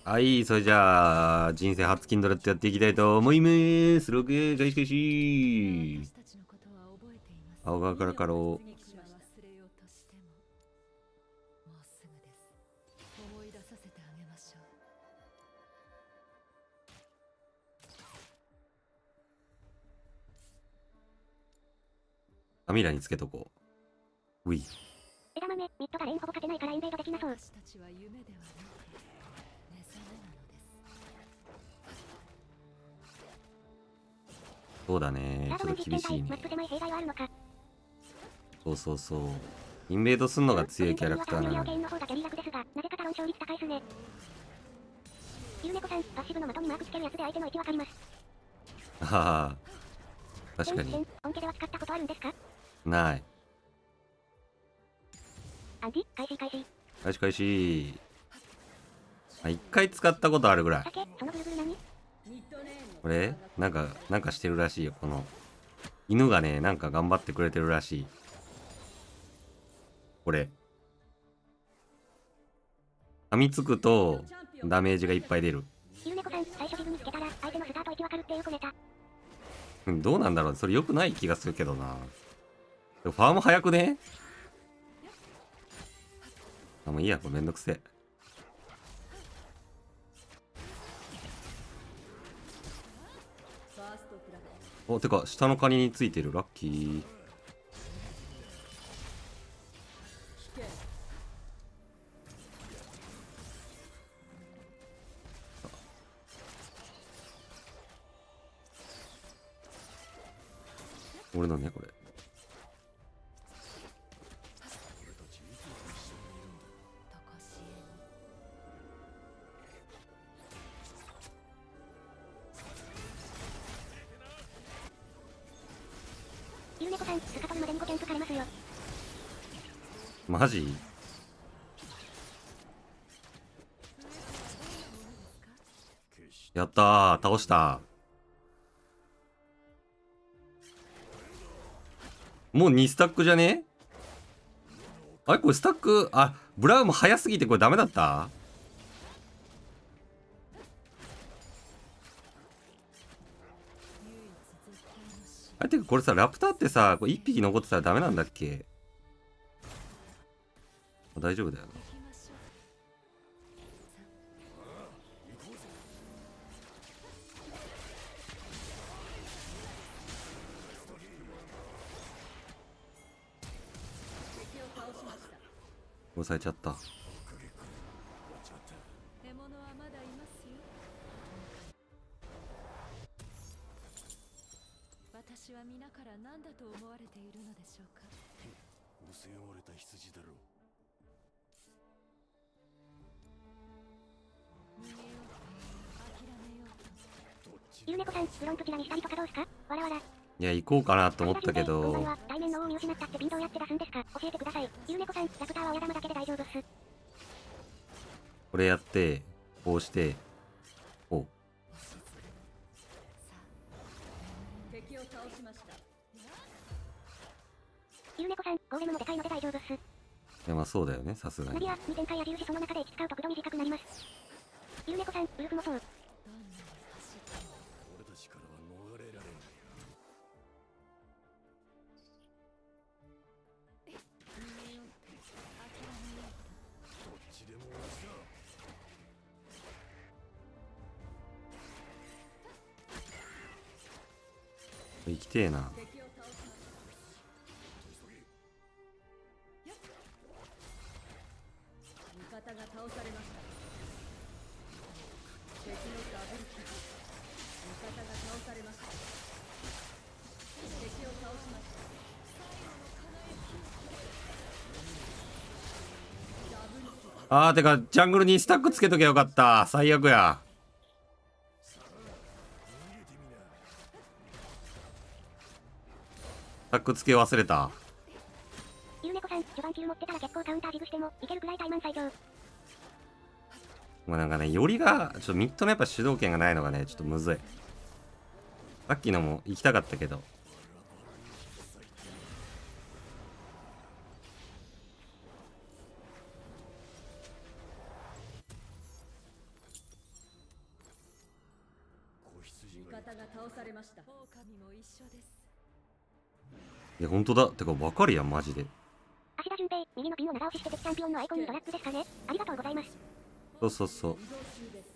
はい、それじゃあ、人生初キンドラってやっていきたいと思います。6、開始開始。青側からかろう。アミラにつけとこう。ウィ。 枝豆、ミッドがレーンほぼ勝てないからインベードできなそう。 そうだね。ちょっと厳しいね。そうそうそう。インベードすんのが強いキャラクターなのに。 ゆうねこさん、パッシブの的にマークつけるやつで相手の位置わかります。 はは。確かに。 本家では使ったことあるんですか？ ない。 アンディ、開始開始。 開始開始。あ、一回使ったことあるぐらい。 そのブルブル何？ これなんかしてるらしいよ。この犬がね、なんか頑張ってくれてるらしい。これ噛みつくとダメージがいっぱい出る。 ゆうねこさん、最初ジグにつけたら相手のスタート位置わかるっていう小ネタ。 どうなんだろう、それ良くない気がするけどな。でもファーム早くね。あ、もういいや、これめんどくせえ。お、てか下のカニについてる。ラッキー。俺のね、これ。 ゆうねこさん、スカトルまでに5キャンプかれますよ。 マジ？やったー、倒した。もう2スタックじゃね？あれこれスタック、あ、ブラウンも早すぎてこれダメだった？あれてかこれさ、ラプターってさ、これ1匹残ってたらダメなんだっけ？大丈夫だよな。押さえちゃった。 私は皆から何だと思われているのでしょうか。 むせ汚れた羊だろう。 逃げようと諦めようと。 ゆうねこさん、ブロンプチラにしたりとかどうすか？わらわら。 いや、行こうかなと思ったけど。 対面の王を見失ったってビンどうやって出すんですか？教えてください。ゆうねこさん、ラプターは親玉だけで大丈夫っす。 これやって、こうして、こう。 敵を倒しました。 ゆうねこさん、ゴーレムもでかいので大丈夫っす。 いや、まあそうだよね、さすがに。 ナディア、2展開矢印その中で1使うと駆動短くなります。ゆうねこさん、ウルフもそう。 俺たちからは逃れられないよ。 逃げようと諦めようと。 どっちでも同じだ。 生きてえな。 敵を倒しました。味方が倒されました。敵のダブルキル。味方が倒されました。敵を倒しました。ダブルキル。 あー、てか、ジャングルにスタックつけときゃよかった。最悪や。スタックつけ忘れた。 ゆうねこさん、序盤キル持ってたら結構カウンタージグしてもいけるくらい怠慢最強。 まあなんかね、よりが、ちょっとミッドのやっぱ主導権がないのがね、ちょっとむずい。さっきのも行きたかったけど。 方が倒されました。狼も一緒です。 いや、ほんとだ。てか、わかるやん、マジで。 芦田純平、右のピンを長押しして敵チャンピオンのアイコンにドラッグですかね。ありがとうございます。 そうそうそう。 移動中です。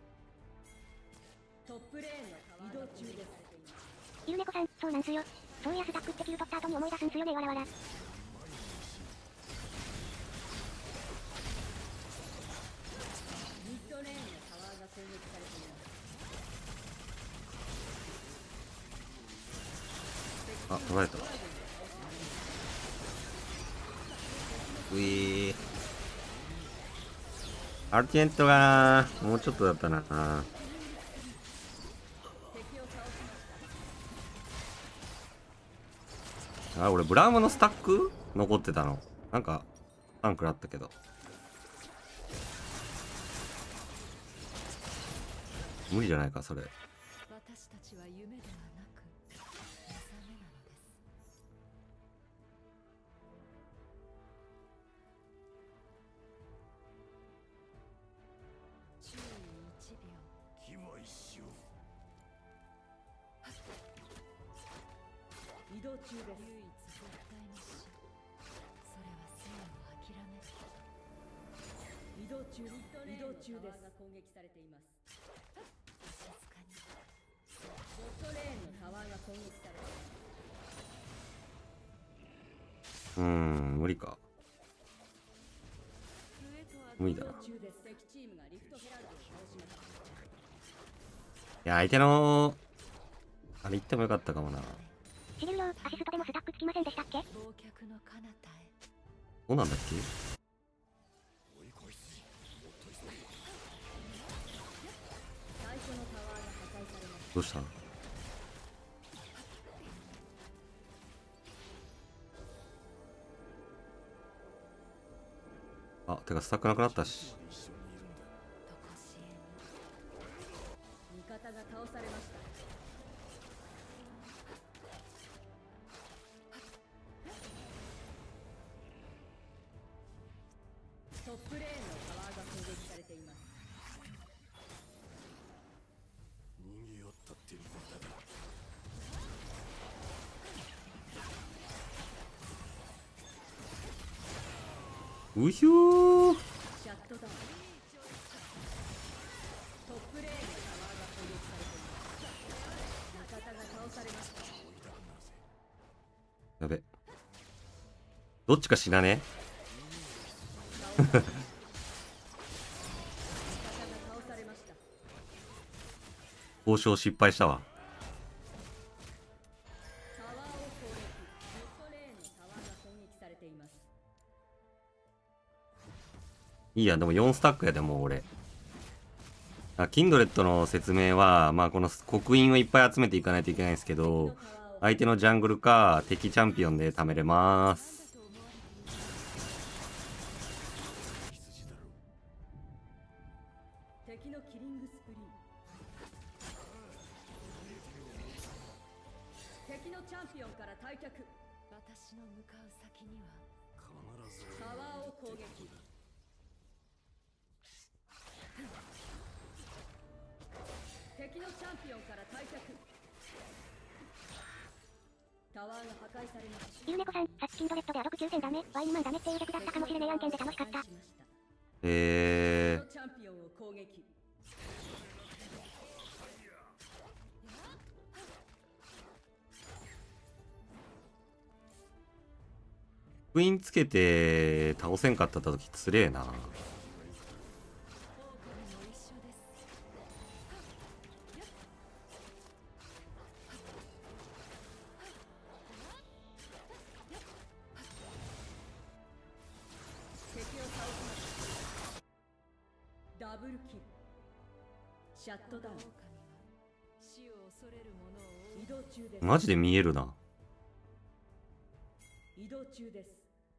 トップレーンの移動中です。 ゆうねこさん、そうなんすよ。そういやスタックってキル取った後に思い出すんすよね、わらわら。 ミッドレーンのタワーが攻撃されています。 あ、取られた。ういー。アルティエントがもうちょっとだったな。あ、俺ブラウムのスタック残ってたの。なんかタンクあったけど。無理じゃないかそれ。 私たちは夢ではなく目覚めなのです。注意1秒。 気は一瞬。 移動中です。唯一絶対の死。それは生を諦めること。移動中です。タワーが攻撃されています。静かに。ボットレーンのタワーが攻撃されています。 無理か。無理だな。いや、相手のあれ言ってもよかったかもな。 シリウロー、アシストでもスタックつきませんでしたっけ？ 忘却の彼方へ。 どうなんだっけ。 追い越し。 最初のタワーが破壊されました。 どうした。あ、てかスタックなくなったし。 とこしえに。味方が倒されました。トップレーンのタワーが攻撃されています。 逃げよったって無駄だ。 うひゅー。 シャットダウン。トップレーンのタワーが攻撃されています。味方が倒されました。 やべ。どっちか死なね。 味方が倒されました。 交渉失敗したわ。 タワーを攻撃。ボットレーンのタワーが攻撃されています。 いいや、でも4スタックやでもう俺。キンドレッドの説明は、まあこの刻印をいっぱい集めていかないといけないんですけど、相手のジャングルか敵チャンピオンで貯めれます。 敵のキリングスプリー。敵のチャンピオンから退却。私の向かう先には必ずタワーを攻撃。敵のチャンピオンから退却。タワーが破壊されました。 ゆうねこさん、さっきキンドレッドでアドク抽選ダメ、ワインマンダメっていう逆だったかもしれねえ案件で楽しかった。 敵のチャンピオンを攻撃。 クイーンつけて倒せんかった時つれえな。 ダブルキル。シャットダウン。死を恐れる者を移動中です。 マジで見えるな。 移動中です。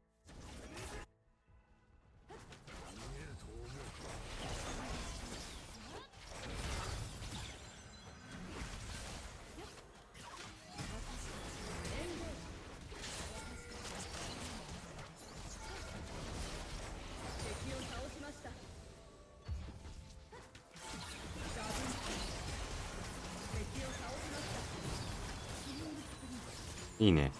敵を倒しました。ダブルキル。敵を倒いいね。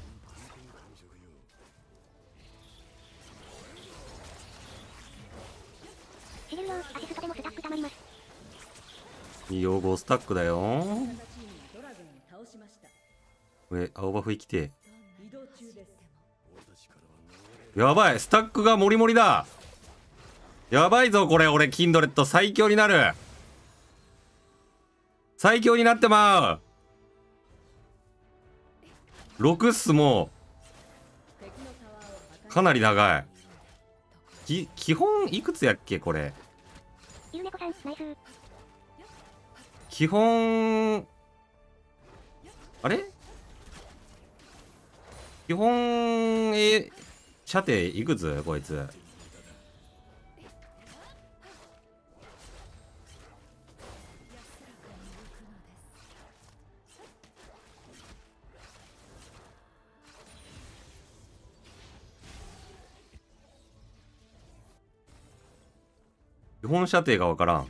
シゲルよ、アシストでもスタック溜まります。 いいよ、5スタックだよ。 チームがドラゴンを倒しました。 これ青バフ生きて移動中です。 やばい、スタックがモリモリだ。やばいぞこれ。俺キンドレット最強になる。最強になってまう。6っす。も敵のタワーを破壊うかなり長い。基本いくつやっけこれ。 ゆうねこさん、ナイス。 基本あれ基本射程いくつこいつ。基本射程がわからん。だ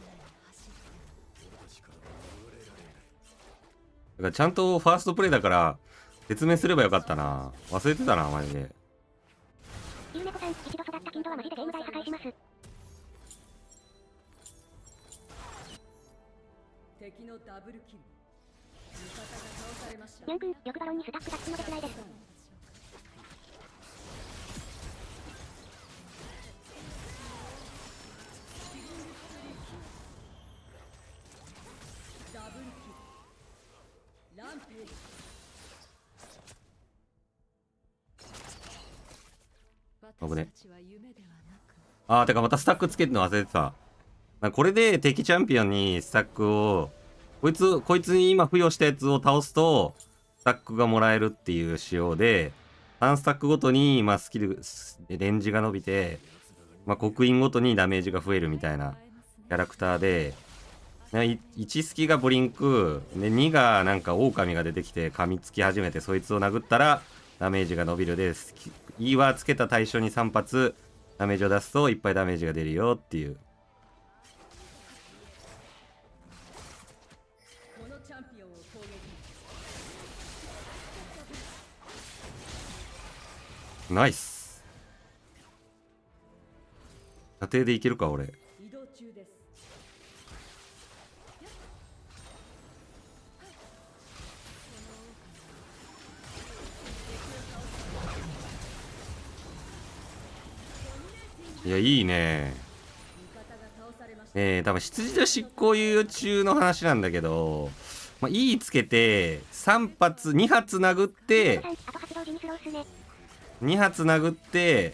からちゃんとファーストプレイだから説明すればよかったな。忘れてたなマジで。 ゆうねこさん、一度育ったキンドはマジでゲーム台破壊します。 敵のダブルキル。味方が倒されました。 ニャン君、よくバロンにスタック出すのでつないです。 ダブルキル。ランページ。 危ね。 私たちは夢ではなく、 あーてかまたスタックつけるの忘れてた。これで敵チャンピオンにスタックをこいつに今付与したやつを倒すとスタックがもらえるっていう仕様で、3スタックごとにまあスキルレンジが伸びて、まあ、刻印ごとにダメージが増えるみたいなキャラクターで、1スキがブリンクで2がなんか狼が出てきて噛みつき始めて、そいつを殴ったらダメージが伸びるで、E はつけた対象に3発ダメージを出すといっぱいダメージが出るよっていう。 このチャンピオンを攻撃。 ナイス。射程でいけるか俺。 移動中です。 いやいいね。 味方が倒されました。 多分羊の執行猶予中の話なんだけど、まあ、E つけて3発2発殴ってさん、あと発動時にスローっすね。 2発殴って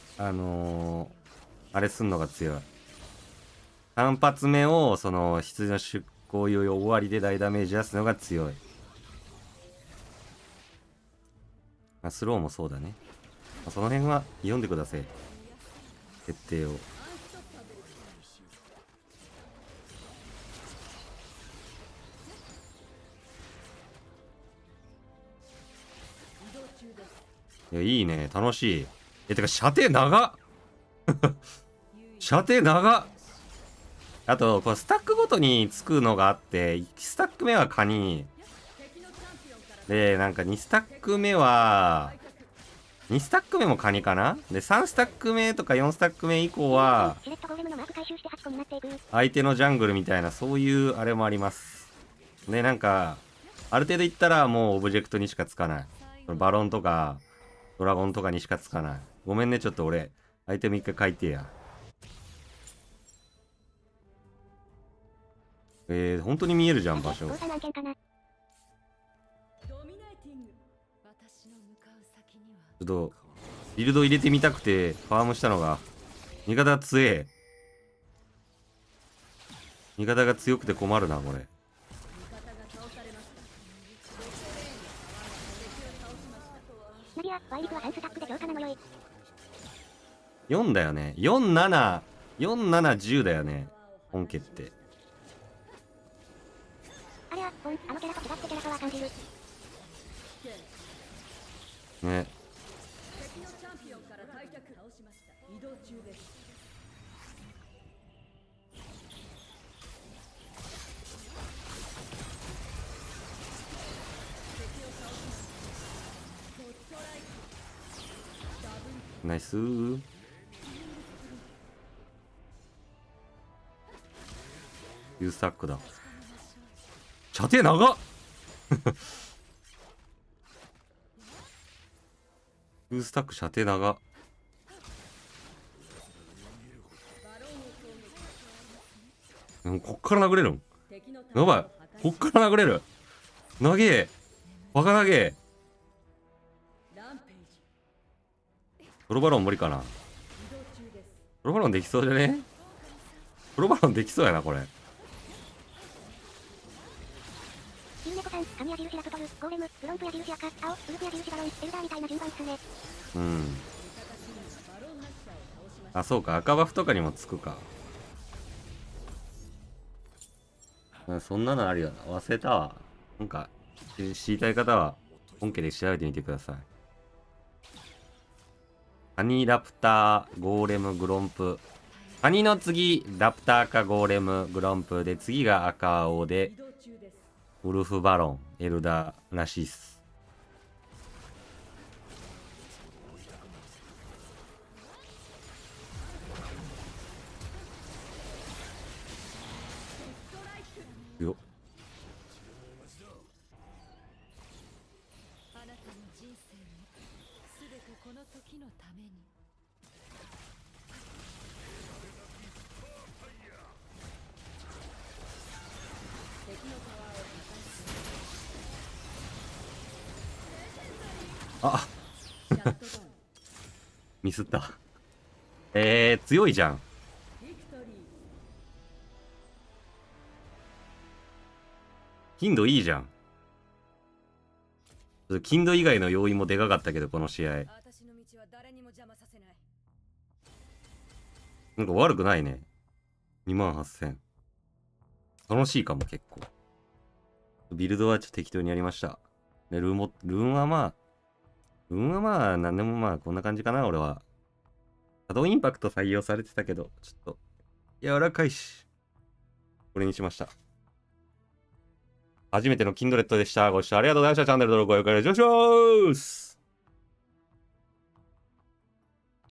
あれすんのが強い。3発目をその羊の執行猶予終わりで大ダメージ出すのが強い。まあ、スローもそうだね。まあ、その辺は読んでください。設定を。 移動中です。 いやいいね、楽しい。てか射程長っ射程長っ。あとこれスタックごとにつくのがあって、1スタック目はカニ敵のチャンピオンからで、なんか2スタック目は2スタック目もカニかな。で3スタック目とか4スタック目以降はシレットゴーレムのマーク回収して8個になっていく。 相手のジャングルみたいな、そういうあれもありますね。なんかある程度いったらもうオブジェクトにしかつかない。バロンとかドラゴンとかにしかつかない。ごめんね、ちょっと俺アイテム一回書いてや。本当に見えるじゃん場所。 倒産案件かな。 ドミネーティング。私の向かう先にはちょっとビルド入れてみたくてファームしたのが、味方強え。味方が強くて困るなこれ。 味方が倒されました。 ナディア、ワイリクは3スタックで強化なのよい。 4だよね。47、47、10だよね。本家って。 あれは、あのキャラと違ってキャラパワー感じる。 ね。 敵のチャンピオンから退却。倒しました。移動中です。敵を倒しました。 ナイスー。9スタックだ。射程長っ9スタック射程長っ。でもこっから殴れるんやばい。こっから殴れる。投げバカ投げ。プロバロン無理かな。プロバロンできそうじゃね。プロバロンできそうやなこれ。 ゆうねこさん、神矢印ラプトル、ゴーレム、グロンプ矢印赤、青、ウルフ矢印バロン、エルダーみたいな順番っすね。 うん。あ、そうか、赤バフとかにもつくか。そんなのあるよな。忘れたわ。なんか、知りたい方は本家で調べてみてください。ハニーラプター、ゴーレム、グロンプ。ハニーの次、ラプターかゴーレム、グロンプで、次が赤青で、ウルフバロン、エルダーらしいっす。よっ。 あなたの人生もすべてこの時のために。 あミスった。強いじゃん。頻度いいじゃん。頻度以外の要因もでかかったけど、この試合。 私の道は誰にも邪魔させない。 なんか悪くないね。28,000。楽しいかも、結構。ビルドはちょっと適当にやりました。で、ルーンはまあ、なんでもまあ、こんな感じかな、俺は。シャドウインパクト採用されてたけど、ちょっと、柔らかいし。これにしました。初めてのキンドレットでした。ご視聴ありがとうございました。チャンネル登録お願いします。